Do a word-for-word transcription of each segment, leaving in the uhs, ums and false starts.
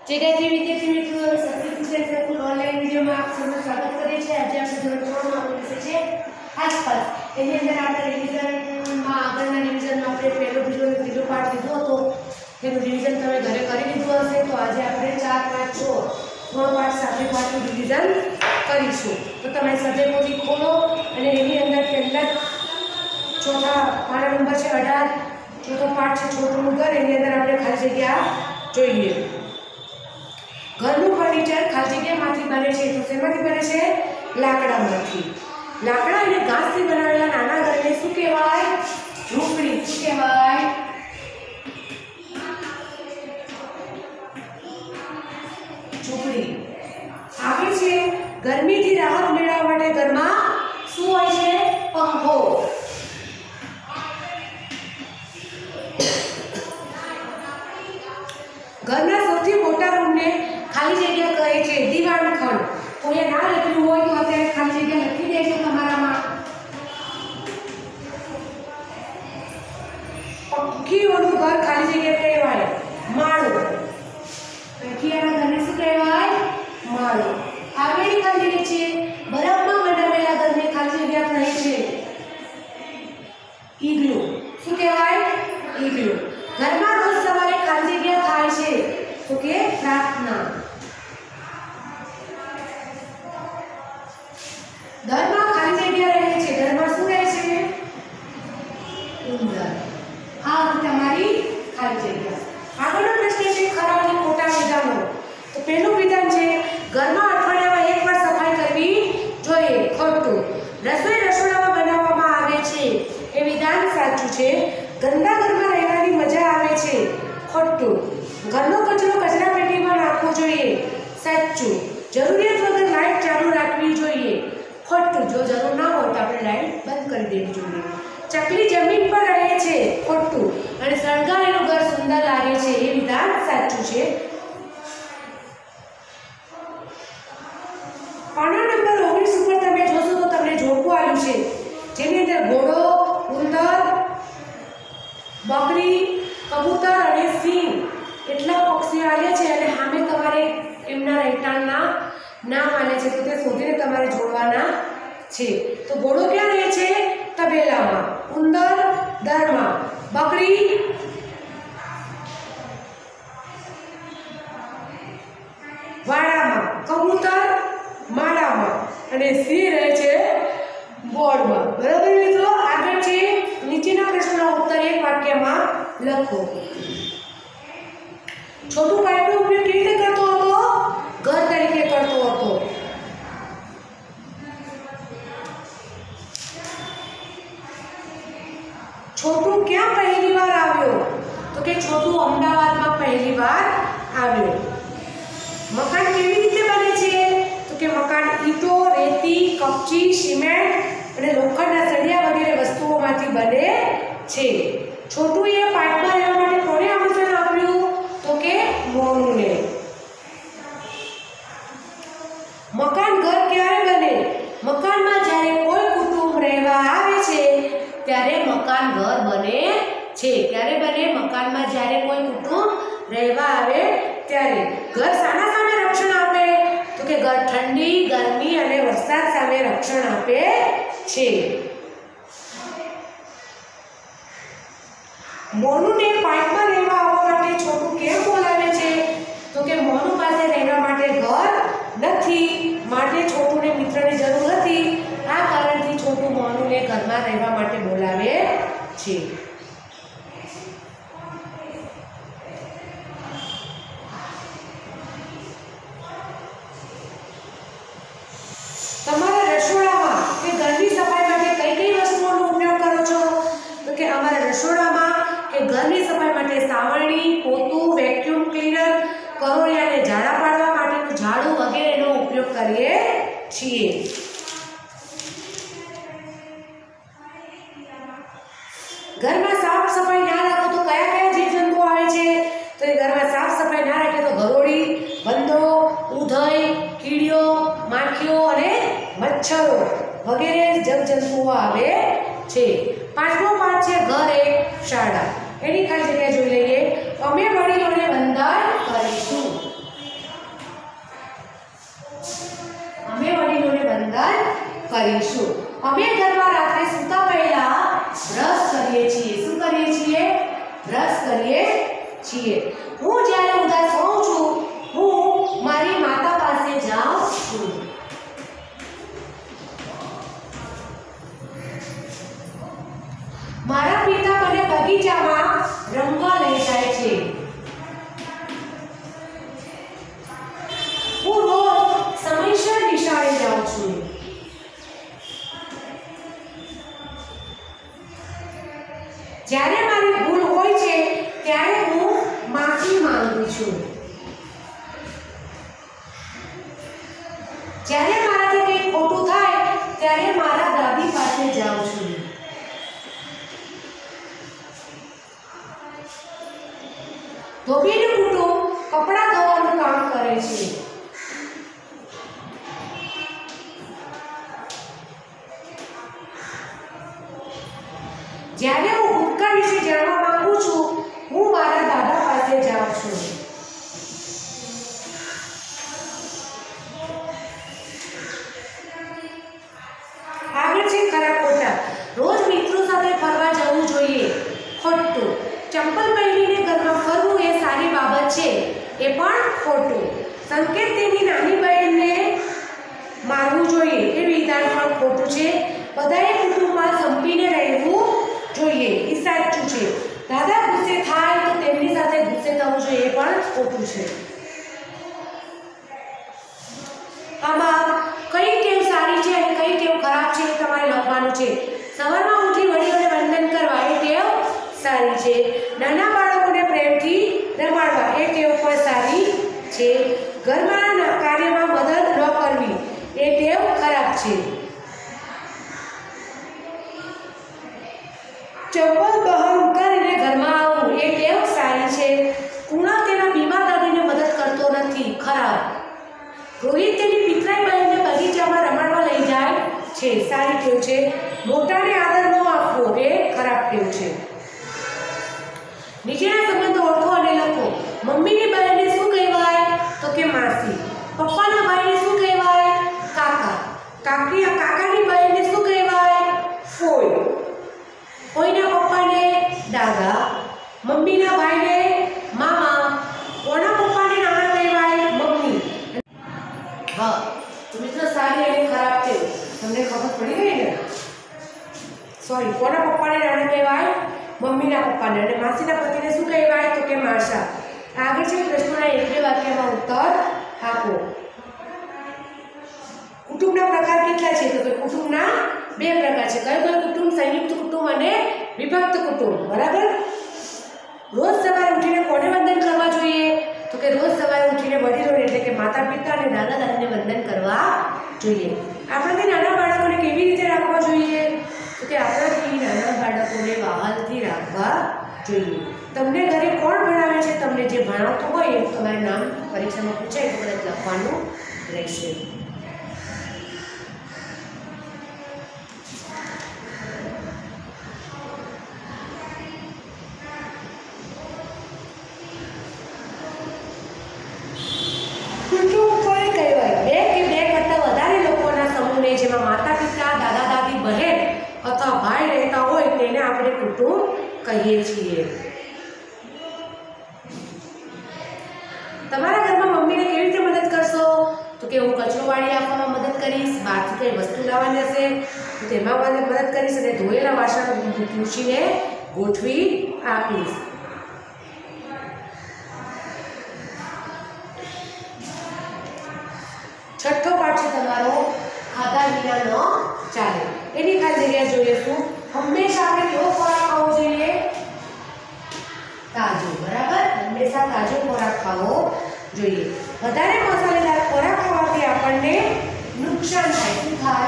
जगह विद्यार्थी मित्रों सब्जेक्ट स्कूल ऑनलाइन वीडियो में आप सबका स्वागत करें छे। आज આપણે ધોરણ ત્રણ માં વિષય છે આસપાસ। એની અંદર આપણે રિવિઝન માં આગળના રિવિઝન માં આપણે પહેલો બીજો અને ત્રીજો પાઠ લીધો હતો, તેનું રિવિઝન તમે ઘરે કરી લીધું હશે। તો આજે આપણે ચાર પાંચ છ ત્રણ પાઠ સાથે પાઠનું રિવિઝન કરીશું। તો તમે સ્વાધ્યાય ખોલો અને એની અંદર પહેલા ચોથા પાના નંબર છે અઢાર, ચોથો પાઠ છે છોટું ઘર। એની અંદર આપણે ખાલી જગ્યા જોઈએ। ઘરનું ફર્નિચર ખાલી જગ્યામાંથી બને છે। તો શેમાંથી બને છે? લાકડામાંથી। લાકડા અને ઘાસથી બનાવેલા નાના ઘરને શું કહેવાય? ઝૂંપડી। શું કહેવાય? ઝૂંપડી। આગળ છે ગરમીથી રાહત મેળવવા માટે ઘરમાં શું હોય છે? પંખો। ઘરના સૌથી મોટા રૂમને ખાલી જગ્યા કહે છે દીવાનખંડ। કોઈએ ના લખ્યું હોય તો અત્યારે ખાલી જગ્યા લખી દેજો તમારામાં। પંખીઓનું ઘર ખાલી જગ્યા કહેવાય માળો। પંખીઓના ઘરને શું કહેવાય? માળો। આગળની ખાલી જગ્યા છે બરફમાં બનાવેલા ઘરને ખાલી જગ્યા કહે છે ઈગ્લુ। શું કહેવાય? ઈગ્લુ। ઘરમાં રોજ સવારે ખાલી જગ્યા થાય છે તો કે પ્રાર્થના। ઘરમાં ખાલી જગ્યા રહે છે, ઘરમાં શું રહે છે? ઉંદર। આ તમારી ખાલી જગ્યા। આગળનો પ્રશ્ન છે ખરા અને ખોટા વિધાનો। તો પહેલું વિધાન છે ઘરમાં અઠવાડિયામાં એકવાર સફાઈ કરવી જોઈએ, ખોટું। રસોઈ રસોડામાં બનાવવામાં આવે છે એ વિધાન સાચું છે। ગંદા ઘરમાં રહેવાની મજા આવે છે, ખોટું। ઘરનો કચરો કચરાપેટીમાં નાખવો જોઈએ, સાચું। જરૂરિયાત વગર લાઈટ ચાલુ રાખવી જોઈએ, ખોટું। જો જરૂર ના હોય તો આપણે લાઈટ બંધ કરી દેવી જોઈએ। ચકલી જમીન પર રહે છે, ખોટું। અને સળગાવેલું ઘર સુંદર લાગે છે એ વિધાન સાચું છે। પાના નંબર ઓગણીસ ઉપર તમે જોશો તો તમને જોડકું આવ્યું છે, જેની અંદર ઘોડો, ઉંદર, બકરી, કબૂતર અને સિંહ એટલા પક્ષીઓ આવ્યા છે અને સામે તમારે એમના રહેઠાણના નામ આલે છે, તો તે શોધીને તમારે જોડવાના છે। તો ઘોડો ક્યાં રહે છે? તબેલામાં। ઉંદર દરમાં, બકરી વાડામાં, કબૂતર માળામાં અને સિંહ રહે છે બોર્ડમાં। બરાબર મિત્રો? આગળ છે નીચેના પ્રશ્નનો ઉત્તર એક વાક્યમાં લખો। છોટું પાઇપનો ઉપયોગ કેવી રીતે કરતો હતો? ઘર તરીકે કરતો હતો। છોટું ક્યાં પહેલી વાર આવ્યો? તો કે છોટું અમદાવાદમાં પહેલી વાર આવ્યો। મકાન કેવી રીતે બને છે? તો કે મકાન ઈંટો, રેતી, કપચી, સિમેન્ટ અને લોખંડના સળિયા વગેરે વસ્તુઓમાંથી બને છે। છોટુએ પાઇપમાં રહેવા માટે કોને આમંત્રણ આપ્યું? તો કે મોનુને। મકાન ઘર ક્યારે બને? મકાનમાં જ્યારે કોઈ કુટુંબ રહેવા આવે છે ત્યારે મકાન ઘર બને છે। ક્યારે બને? મકાનમાં જ્યારે કોઈ કુટુંબ રહેવા આવે ત્યારે। ઘર શાના સામે રક્ષણ આપે? તો કે ઘર ઠંડી, ગરમી અને વરસાદ સામે રક્ષણ આપે છે। મોનુને પાઇપમાં રહેવા આવવા માટે છોટું કેમ બોલાવે છે? તો કે મોનુ પાસે રહેવા માટે ઘર નથી, માટે છોટુને મિત્રની જરૂર હતી। આ કારણથી છોટું મોનુને ઘરમાં રહેવા માટે બોલાવે છે। તમારા રસોડામાં કે ઘરની સફાઈ માટે કઈ કઈ વસ્તુઓનો ઉપયોગ કરો છો? તો કે અમારા રસોડામાં કે ઘરની સફાઈ માટે સાવરણી, પોતું, વેક્યુમ ક્લીનર, કરોળિયાને ઝાડા પાડવા માટેનું ઝાડુ વગેરેનો ઉપયોગ કરીએ છીએ। ઘરમાં સાફ સફાઈ ના રાખો તો કયા કયા જીવજંતુઓ આવે છે? તો એ ઘરમાં સાફ સફાઈ ના રાખે તો ગરોળી, વંદો, ઉધઈ, કીડીઓ, માખીઓ અને મચ્છરો વગેરે જીવજંતુઓ આવે છે। પાંચમો પાઠ છે ઘર એક શાળા। એની ખાલી જગ્યા જોઈ લઈએ। અમે વડીલોને વંદન કરીશું। કરીશું। અમે ઘરમાં રાત્રે સૂતા પહેલા બ્રશ કરીએ છીએ। શું કરીએ છીએ? બ્રશ કરીએ છીએ। હું જ્યારે ઉદાસ હોઉં છું હું મારી માતા પાસે જાઉં છું। મારા પિતા મને બગીચામાં રમવા લઈ જાય છે। હું રોજ સમયસર નિશાળે જાઉં છું। જ્યારે મારી ભૂલ હોય છે ત્યારે હું માફી માંગુ છું। જ્યારે મારાથી કંઈ ખોટું થાય ત્યારે મારા દાદી પાસે જાઉં છું। ધોબીનું કુટુંબ કપડાં ધોવાનું કામ કરે છે। જ્યારે હું ભૂતકાળ વિશે જાણવા માંગુ છું હું મારા દાદા પાસે જાઉં છું। આગળ છે ખરા ખોટા। રોજ મિત્રો સાથે ફરવા જવું જોઈએ। ખોટું। ચંપલ પહેરીને ઘરમાં ફરવું એ સારી બાબત છે એ પણ ખોટું। સંકેત તેની નાની બહેનને મારવું જોઈએ એ વિધાન પણ ખોટું છે। બધાએ કુટુંબમાં સંપીને રહેવું જોઈએ એ સાચું છે। દાદા ગુસ્સે થાય તો તેમની સાથે ગુસ્સે થવું જોઈએ એ પણ ખોટું છે। આમાં કઈ ટેવ સારી છે અને કઈ ટેવ ખરાબ છે એ તમારે લખવાનું છે। સવારમાં ઉઠી વડીલોને વંદન કરવા એ ટેવ સારી છે। નાના બાળકોને પ્રેમથી રમાડવા એ ટેવ પણ સારી છે। ઘરમાં કાર્યમાં મદદ ન કરવી એ ટેવ ખરાબ છે। ચંપલ બહાર ઉતારીને ઘરમાં આવવું એ ટેવ સારી છે। કુણાલ તેના બીમાર દાદીને મદદ કરતો નથી, ખરાબ। રોહિત તેની પિતરાઈ બહેનને બગીચામાં રમાડવા લઈ જાય છે, સારી ટેવ છે। મોટાને આદર ન આપવો એ ખરાબ ટેવ છે। નીચેના સંબંધો ઓળખો અને લખો। મમ્મીની બહેનને શું કહેવાય? તો કે માસી। પપ્પાના ભાઈને શું કહેવાય? કાકા। કાકી કાકાની બહેનને શું કહેવાય? ફોઈ। કોઈના પપ્પાને દાદા। મમ્મીના ભાઈને મામા। કોના પપ્પાને નાના કહેવાય? મમ્મી। હા તો મિત્રો સારી અને ખરાબ ટેવ તમને ખબર પડી ગઈ ને? સોરી, કોના પપ્પાને નાના કહેવાય? મમ્મીના પપ્પાને। અને માસીના પતિને શું કહેવાય? તો કે માસા। આગળ છે પ્રશ્નોના એક બે વાક્યમાં ઉત્તર આપો। કુટુંબના પ્રકાર કેટલા છે? તો કે કુટુંબના બે પ્રકાર છે। કયો કયો કુટુંબ? સંયુક્ત કુટુંબ અને વિભક્ત કુટુંબ, બરાબર? રોજ સવારે ઉઠીને કોને વંદન કરવા જોઈએ? તો કે રોજ સવારે ઉઠીને વડીલોને એટલે કે માતા પિતા અને દાદા દાદીને વંદન કરવા જોઈએ। આપણાથી નાના બાળકોને કેવી રીતે રાખવા જોઈએ? તો કે આપણાથી નાના બાળકોને વહાલથી રાખવા જોઈએ। તમને ઘરે કોણ ભણાવે છે? તમને જે ભણાવતું હોય એનું તમારે નામ પરીક્ષામાં પૂછાય તો કદાચ લખવાનું રહેશે। કુટુંબ કોને કહેવાય? બે કે બે કરતાં વધારે લોકોના સમૂહને જેમાં માતા પિતા દાદા દાદી બહેન અથવા ભાઈ રહેતા હોય તેને આપણે કુટુંબ કહીએ છીએ। તમારા ઘરમાં મમ્મીને કેવી રીતે મદદ કરશો? તો કે હું કચરો વાળી આપવામાં મદદ કરીશ। બહારથી કઈ વસ્તુ લાવવાની હશે તો તેમાં મદદ કરીશ અને ધોયેલા વાસણ પૂછીને ગોઠવી આપીશ। છઠ્ઠો પાઠ છે તમારો ખાધા વિના ન ચાલે। એની ખાલી જગ્યા જોઈએ શું? હંમેશા આપણે કેવો ખોરાક ખાવો જોઈએ? તાજો, બરાબર? હંમેશા તાજો ખોરાક ખાવો જોઈએ। વધારે મસાલેદાર ખોરાક ખાવાથી આપણને નુકસાન થાય। શું થાય?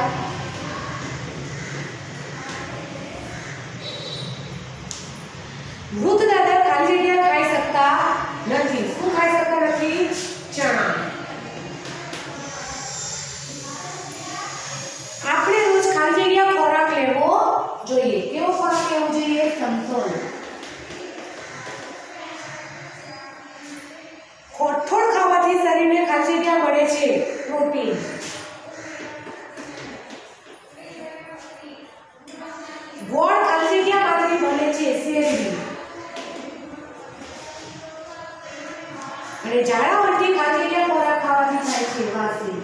વૃદ્ધ દાદા ખાલી જગ્યા ખાઈ શકતા નથી। શું ખાઈ શકતા નથી? ચણા। આપણે રોજ ખાલી જગ્યા ખોરાક લેવો જોઈએ। કેવો ખોરાક લેવો જોઈએ? સમતોલ। કઠોળ ખાવાથી શરીરને ખાલી જગ્યા મળે છે, પ્રોટીન। અને ઝાડા ઉલટી ખાધેલા ખોરાક ખાવાથી થાય છે વાસી.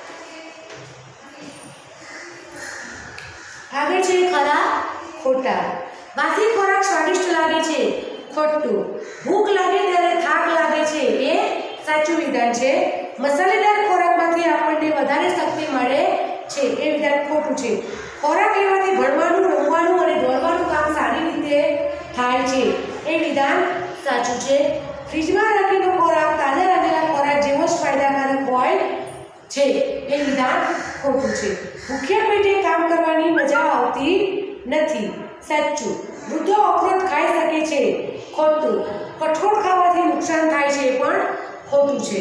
આગળ છે ખરા ખોટા. વાસી ખોરાક સ્વાદિષ્ટ લાગે છે, ખોટું. ભૂખ લાગે ત્યારે થાક લાગે છે, એ સાચું વિધાન છે. મસાલેદાર ખોરાકમાંથી આપણને વધારે શક્તિ મળે છે, એ વિધાન ખોટું છે. ખોરાક લેવાથી ભણવાનું, રમવાનું અને દોડવાનું કામ સારી રીતે થાય છે, એ વિધાન સાચું છે. ફ્રીજમાં રાખેલો ખોરાક તાજા રાખેલા ખોરાક જેવો જ ફાયદાકારક હોય છે, એ વિધાન ખોટું છે. ભૂખ્યા પેટે કામ કરવાની મજા આવતી નથી, સાચું. વૃદ્ધો અખરોટ ખાઈ શકે છે, ખોટું. કઠોળ ખાવાથી નુકસાન થાય છે, પણ ખોટું છે.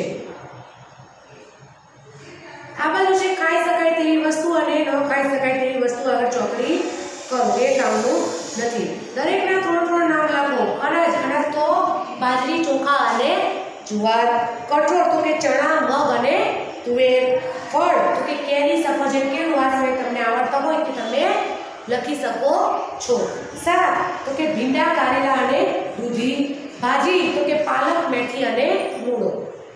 આ બાજુ છે ખાઈ શકાય તેવી વસ્તુ અને ન ખાઈ શકાય તેવી વસ્તુ. આગળ ચોકડી કરો, એ કામનું નથી. દરેકના ત્રણ ત્રણ નામ લખો. અનાજ, અનાજ તો બાજરી, ચોખા અને જુવાર. કઠોળ તો કે ચણા, મગ અને તુવેર. ફળ તો કે કેરી, સફરજન. કેવું આ સમય તમને આવડતા હોય કે તમે લખી શકો છો. શાક તો કે ભીંડા, કારેલા અને દૂધી. ભાજી તો કે પાલક, મેથી અને મૂળો.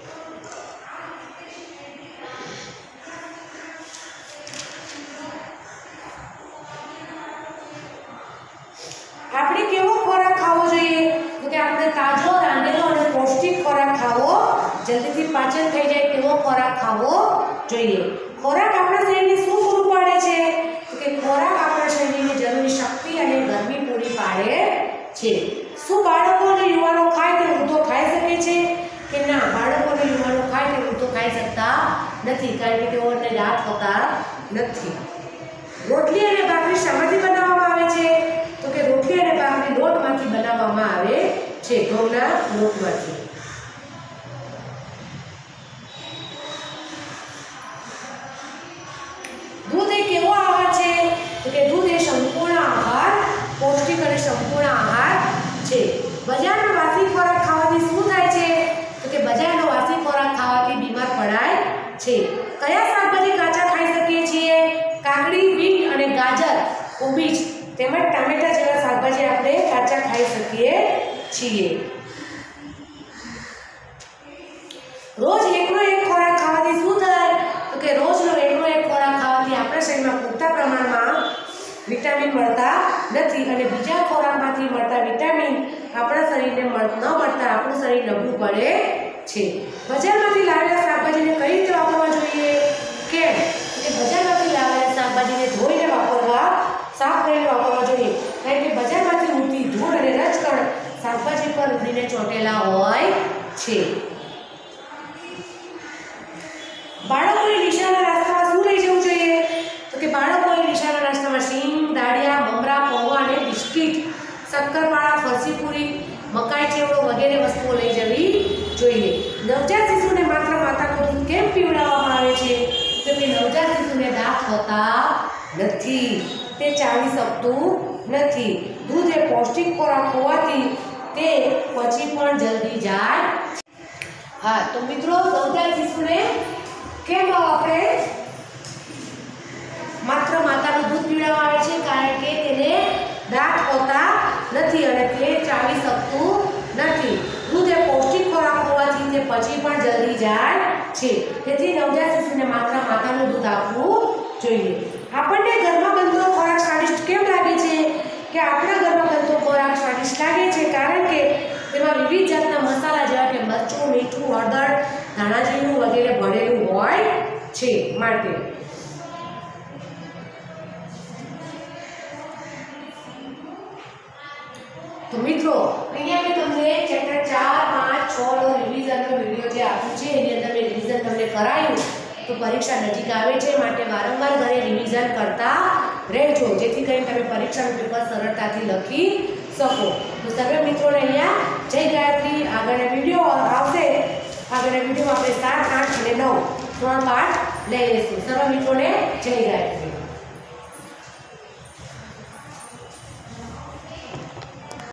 આપણે કેવો ખોરાક ખાવો જોઈએ? તો કે આપણે તાજો, રાંધેલો અને પૌષ્ટિક ખોરાક ખાવો, જલ્દીથી પાચન થઈ જાય તેવો ખોરાક ખાવો જોઈએ. ખોરાક આપણા શરીરને શું પૂરું પાડે છે? તો કે ખોરાક આપણા શરીરને જરૂરી શક્તિ અને ગરમી પૂરી પાડે છે. શું બાળકો અને યુવાનો ખાય તે વૃદ્ધો ખાઈ શકે છે કે ના? બાળકો અને યુવાનો ખાય તે વૃદ્ધો ખાઈ શકતા નથી, કારણ કે તેઓને દાંત હોતા નથી. રોટલી અને ભાખરી શામાંથી બનાવવામાં આવે છે? તો કે રોટલી અને ભાખરી લોટમાંથી બનાવવામાં આવે છે, ઘઉંના લોટમાંથી. દૂધ એ કેવો આહાર છે? તો કે દૂધ એ સંપૂર્ણ આહાર, પૌષ્ટિક અને સંપૂર્ણ આહાર છે. બજારનો વાસી ખોરાક ખાવાથી શું થાય છે? તો કે બજારનો વાસી ખોરાક ખાવાથી બીમાર પડાય છે. કયા શાકભાજી કાચા ખાઈ શકીએ છીએ? કાકડી, બીટ અને ગાજર, કોબીજ તેમજ ટામેટા જેવા શાકભાજી આપણે કાચા ખાઈ શકીએ છીએ. રોજ એકનો એક ખોરાક ખાવાથી શું થાય? તો કે રોજનો એકનો એક ખોરાક ખાવાથી આપણા શરીરમાં પૂરતા પ્રમાણમાં વિટામિન મળતા નથી, અને બીજા ખોરાકમાંથી મળતા વિટામિન આપણા શરીરને ન મળતા આપણું શરીર નબળું પડે છે. બજારમાંથી લાવેલા શાકભાજીને કઈ રીતે વાપરવા જોઈએ? કે બજારમાંથી લાવેલા શાકભાજીને ધોઈને વાપરવા, સાફ કરીને વાપરવા જોઈએ, કારણ કે બજારમાંથી ઉડતી ધૂળ અને રજકણ શાકભાજી પર ઉડીને ચોંટેલા હોય છે. બાળકોએ નિશાળના નાસ્તામાં શું લઈ જવું જોઈએ? તો કે બાળકોએ નિશાળના નાસ્તામાં સિંગ, દાળિયા, મમરા, પૌવા અને બિસ્કિટ, શક્કરપારા, ફરસીપુરી, મકાઈ ચેવડો વગેરે વસ્તુઓ લઈ જવી જોઈએ. નવજાત શિશુને માત્ર માતાનું દૂધ કેમ પીવડાવવામાં આવે છે? તો કે નવજાત શિશુને દાંત હોતા નથી, તે ચાવી શકતું નથી. દૂધ એ પૌષ્ટિક ખોરાક હોવાથી તે પછી પણ જલ્દી જાય. હા, તો મિત્રો નવજાત શિશુને કેમ આપણે માત્ર માતાનું દૂધ પીવડાવવામાં આવે છે? કારણ કે તેને દાંત હોતા નથી અને તે ચાવી શકતું નથી. દૂધ એ પૌષ્ટિક ખોરાક હોવાથી તે પછી પણ જલ્દી જાય છે, તેથી નવજાત શિશુને માત્ર માતાનું દૂધ આપવું જોઈએ. આપણને ઘરમાં બનતો ખોરાક સ્વાદિષ્ટ કેમ લાગે છે? કે આપણા ઘરમાં બનતો ખોરાક સ્વાદિષ્ટ લાગે છે કારણ કે તેમાં વિવિધ જાતના મસાલા જેવા કે મરચું, મીઠું, હળદર, ધાણા જીરું વગેરે ભરેલું હોય છે, માટે. તો મિત્રો અહીંયા મેં તમને ચેપ્ટર ચાર, પાંચ, છ નો રિવિઝનનો વિડીયો જે આપ્યું છે એની અંદર મેં રિવિઝન તમને કરાયું. તો પરીક્ષા નજીક આવે છે, માટે વારંવાર ઘરે રિવિઝન કરતા રહેજો, જેથી કરીને તમે પરીક્ષાનું પેપર સરળતાથી લખી શકો. તો સર્વે મિત્રોને અહીંયા જય ગાયત્રી. આગળના વિડીયો આવશે, આગળના વિડીયોમાં આપણે સાત, આઠ અને નવ ત્રણ પાઠ લઈ લઈશું. સર્વ મિત્રોને જય ગાયત્રી.